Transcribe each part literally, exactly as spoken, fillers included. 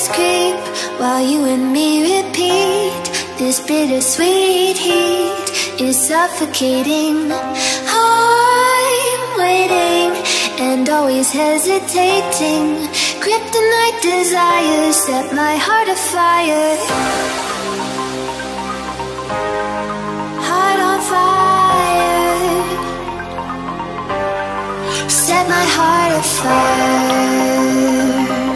nightmares creep while you and me repeat. This bittersweet heat is suffocating. I'm waiting and always hesitating. Kryptonite desires set my heart afire. Heart on fire. Set my heart afire.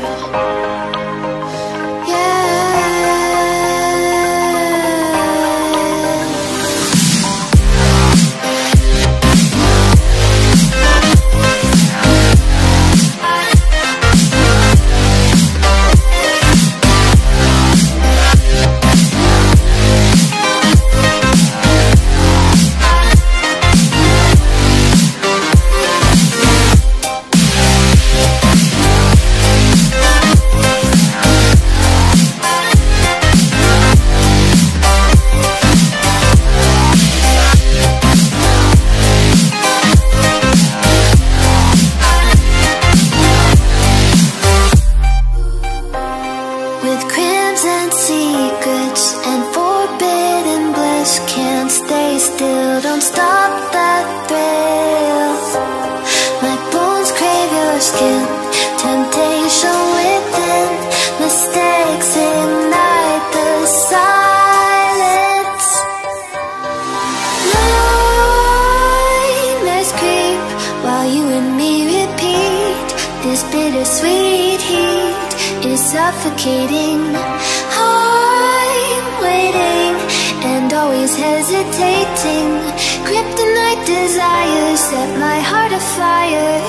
Suffocating. I'm waiting and always hesitating. Kryptonite desires set my heart afire.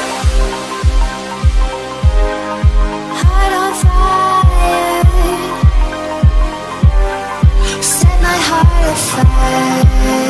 Heart on fire. Set my heart afire.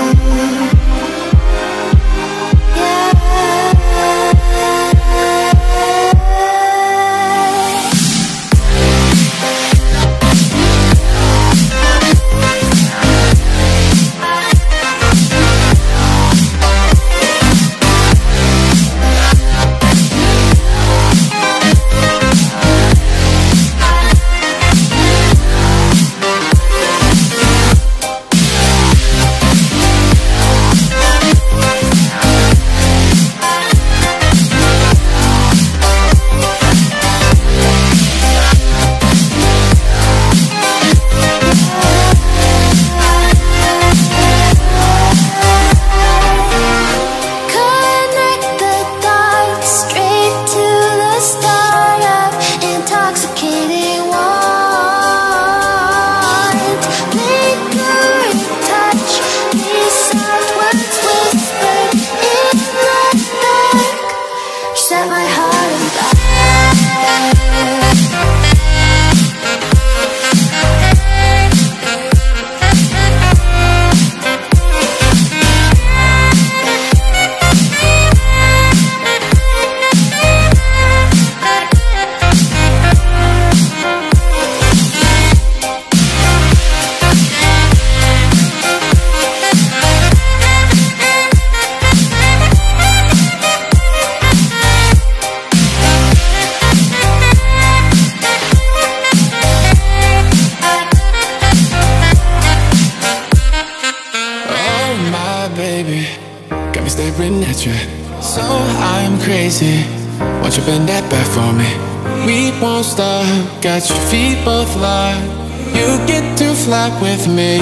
So I'm crazy. Won't you bend that back for me? We won't stop. Got your feet both locked. You get to fly with me.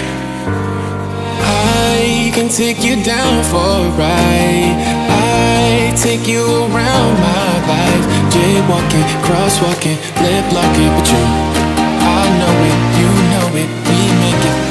I can take you down for a ride. I take you around my life. Jaywalking, crosswalking, lip locking, but you, I know it, you know it, we make it.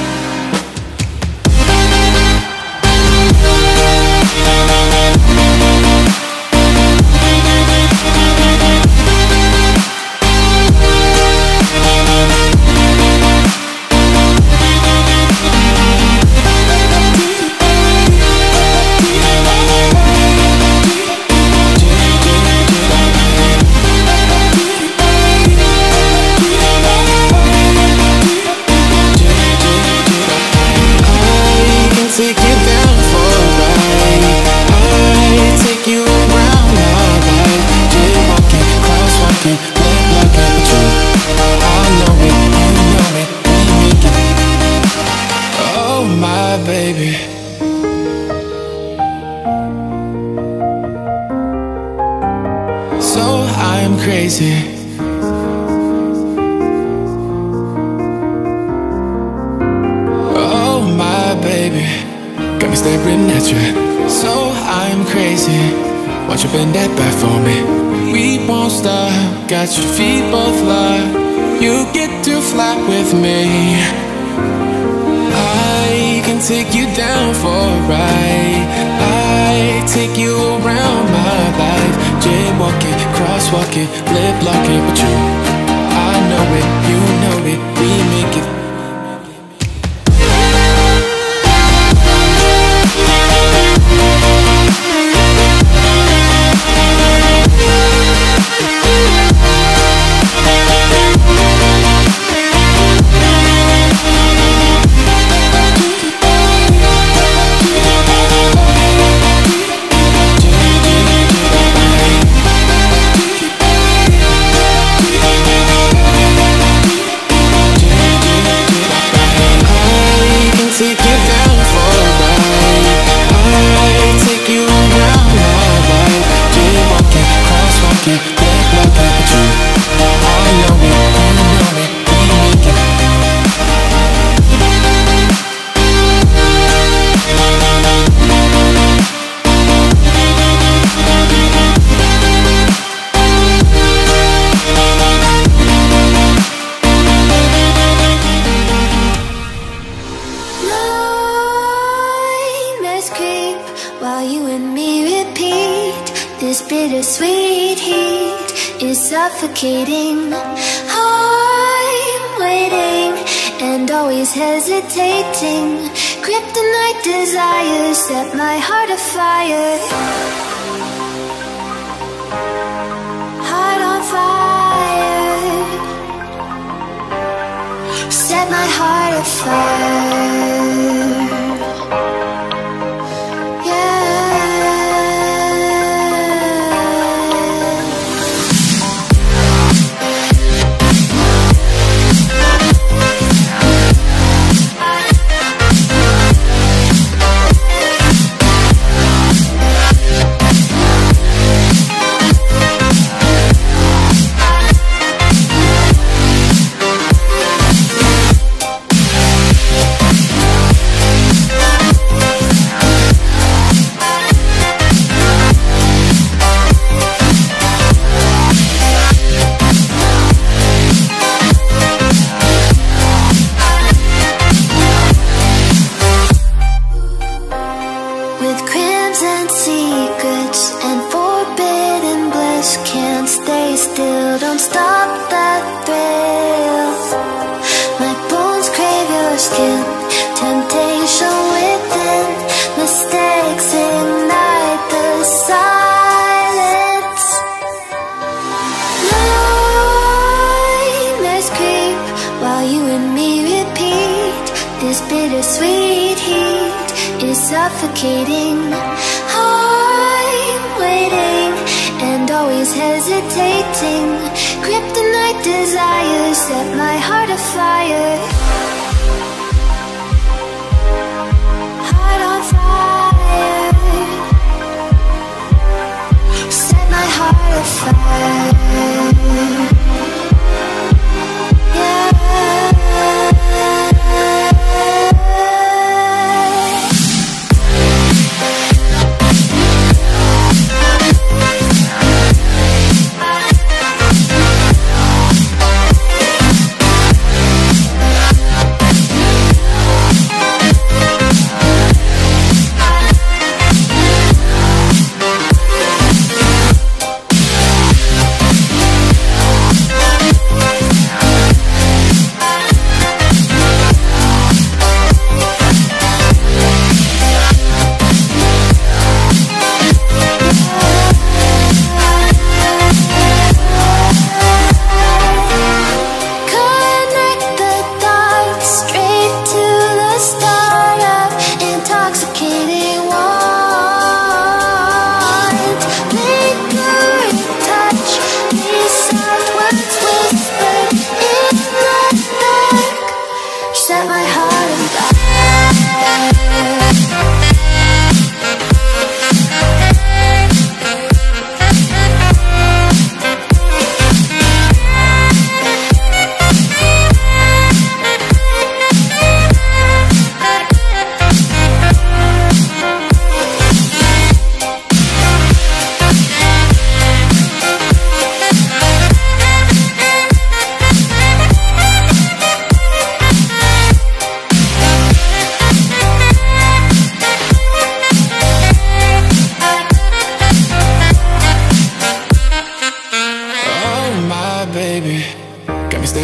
staring at you. So I'm crazy. Won't you bend that back for me? We won't stop. Got your feet both locked. You get to fly with me. I can take you down for a ride. I take you around my life. Jaywalking, crosswalking, lip locking. But you, I know it, you know it. We make it. While you and me repeat, this bittersweet heat is suffocating. I'm waiting and always hesitating. Kryptonite desires set my heart afire. Heart on fire. Set my heart afire. Still, don't stop that thrill. My bones crave your skin. Temptation within. Mistakes ignite the silence. Nightmares creep while you and me repeat. This bittersweet heat is suffocating. I'm waiting and always hesitating. Kryptonite desires set my heart afire. Heart on fire. Set my heart afire. Yeah.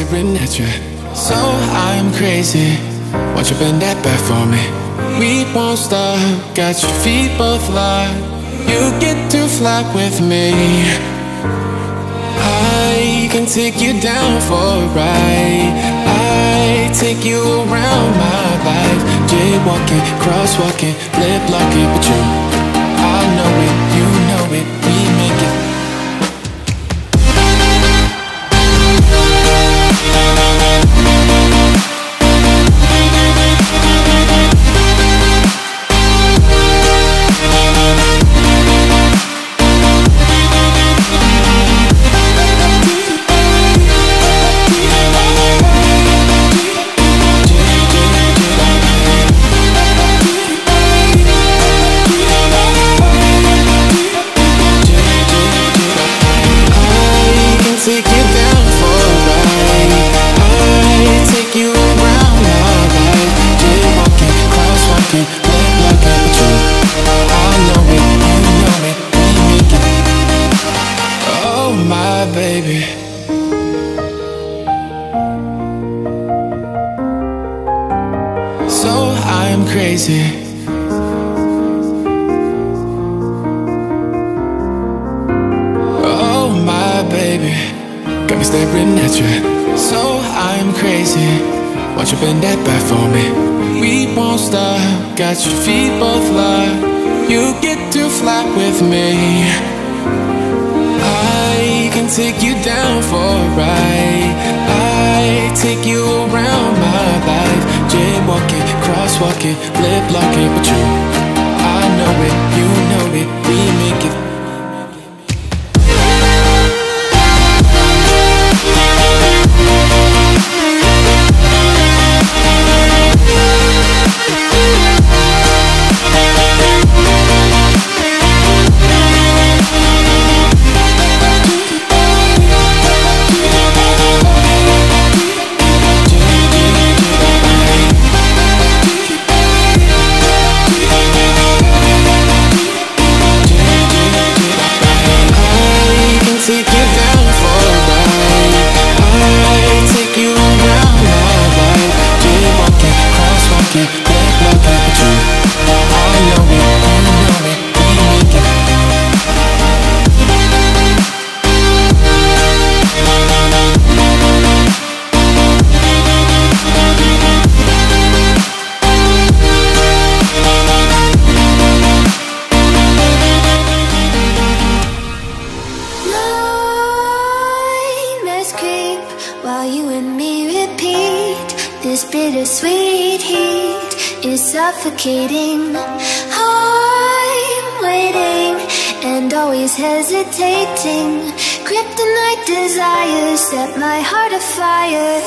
staring at you. So I'm crazy. Won't you bend that back for me? We won't stop. Got your feet both locked. You get to fly with me. I can take you down for a ride. I take you around my life. Jaywalking, crosswalking, lip locking. But you, I know it, you know it, we make it. Baby, so I'm crazy. Oh my baby, got me staring at you. So I'm crazy. Won't you bend that back for me? We won't stop. Got your feet both locked. You get to fly with me. I can take you down for a ride. I take you around my life. Jaywalking, crosswalking, lip locking. But you, I know it, you know it, we make it. This bittersweet heat is suffocating. I'm waiting and always hesitating. Kryptonite desires set my heart afire.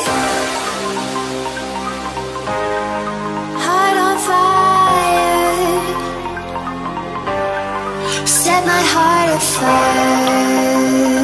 Heart on fire. Set my heart afire.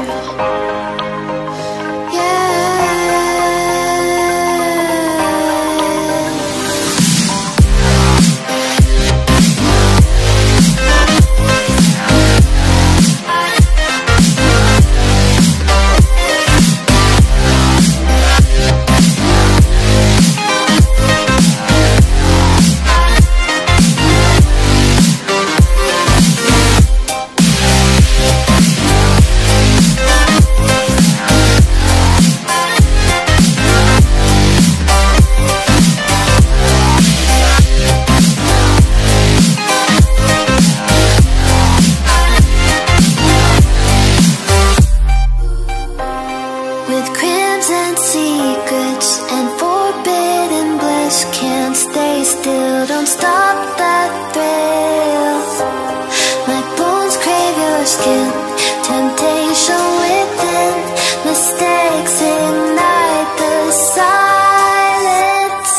Don't stop that thrill. My bones crave your skin. Temptation within. Mistakes ignite the silence.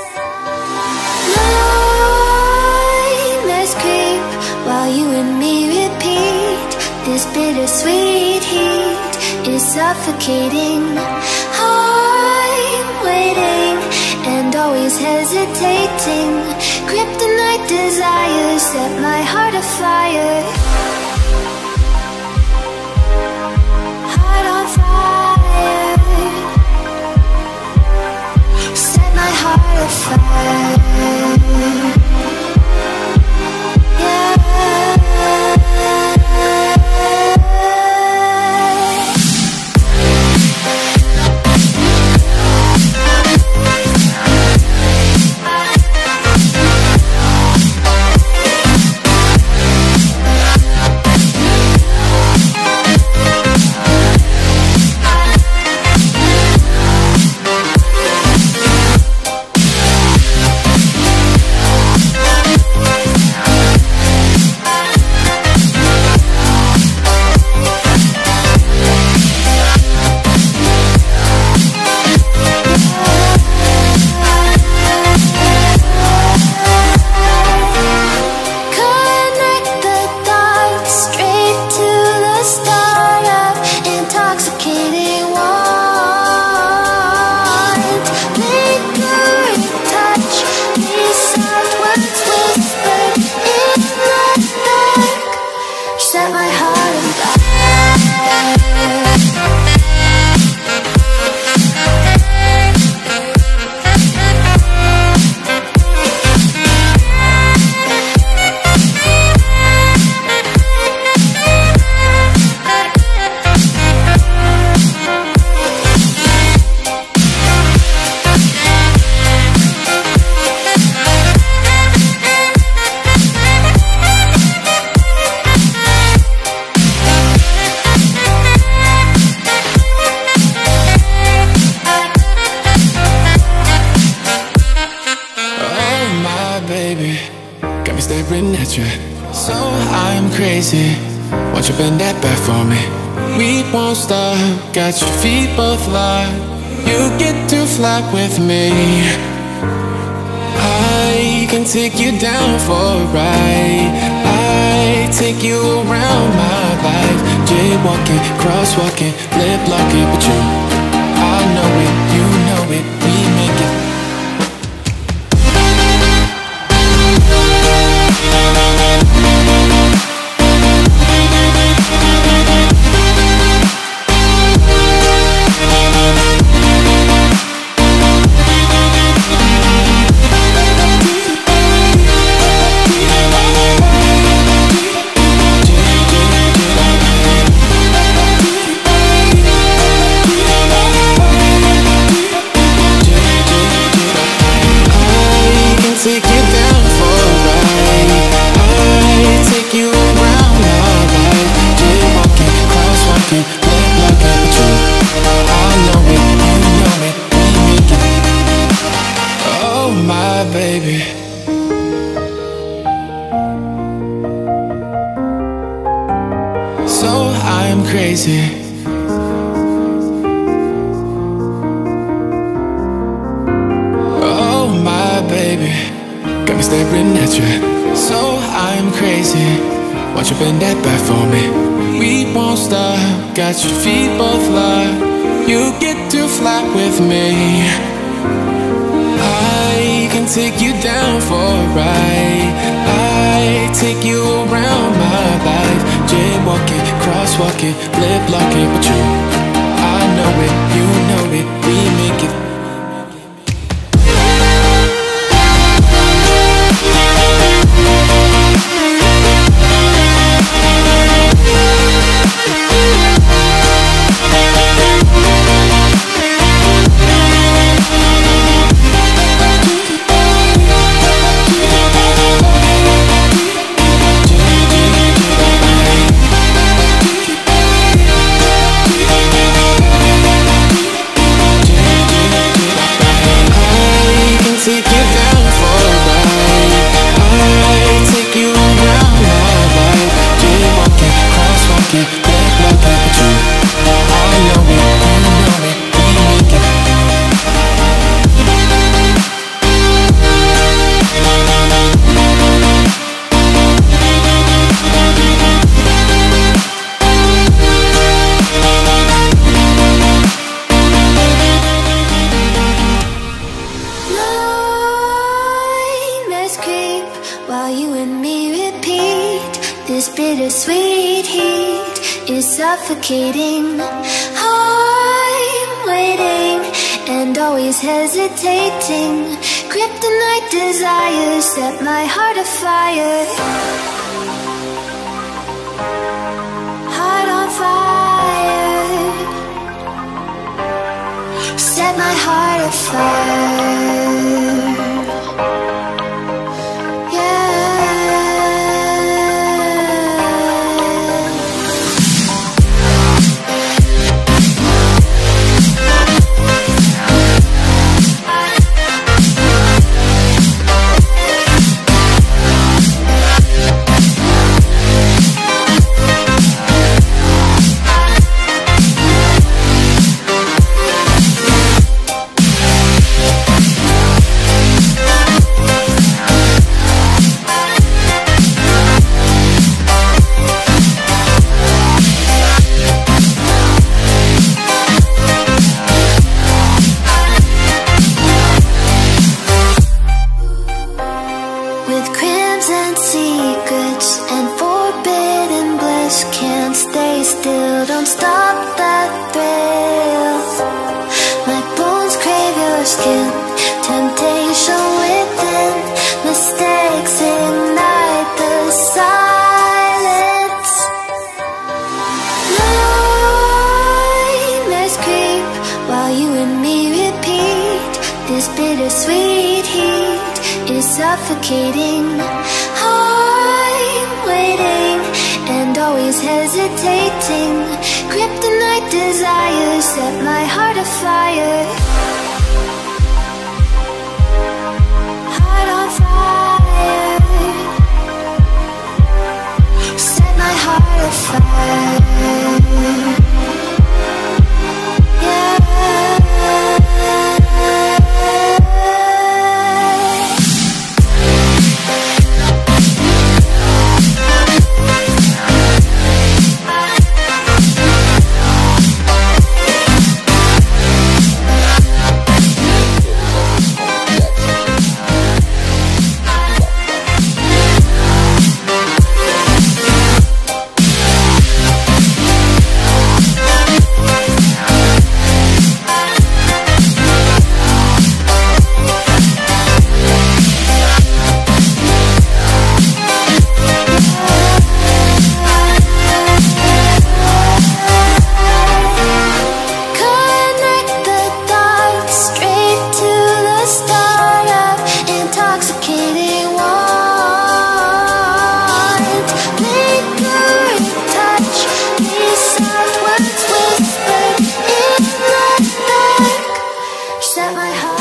Nightmares creep while you and me repeat. This bittersweet heat is suffocating. I'm waiting and always hesitating. Kryptonite desires set my heart afire. Heart on fire. staring at you. So I'm crazy. Won't you bend that back for me? We won't stop. Got your feet both locked. You get to fly with me. I can take you down for a ride. I take you around my life. Jaywalking, crosswalking, lip locking. But you, I know it, you know it, we make it. Crazy. Oh my baby, got me staring at you. So I'm crazy. Won't you bend that back for me? We won't stop. Got your feet both locked. You get to fly with me. I can take you down for a ride. I take you around my life. Jaywalking, crosswalking, lip locking. But you, I know it, you know it, we make it. Suffocating, I'm waiting and always hesitating. Kryptonite desires set my heart afire. Heart on fire. Set my heart afire. Suffocating, I'm waiting and always hesitating. Kryptonite desires set my heart afire. Heart on fire. set my heart